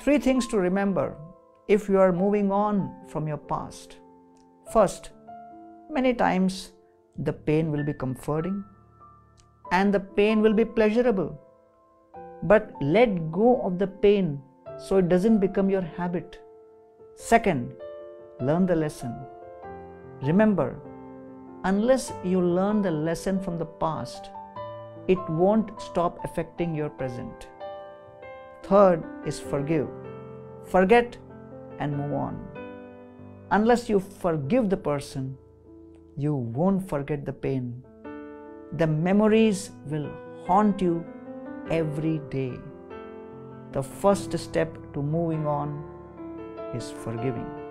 3 things to remember if you are moving on from your past. First, many times the pain will be comforting and the pain will be pleasurable. But let go of the pain so it doesn't become your habit. Second, learn the lesson. Remember, unless you learn the lesson from the past, it won't stop affecting your present. Third is forgive. Forget and move on. Unless you forgive the person, you won't forget the pain. The memories will haunt you every day. The first step to moving on is forgiving.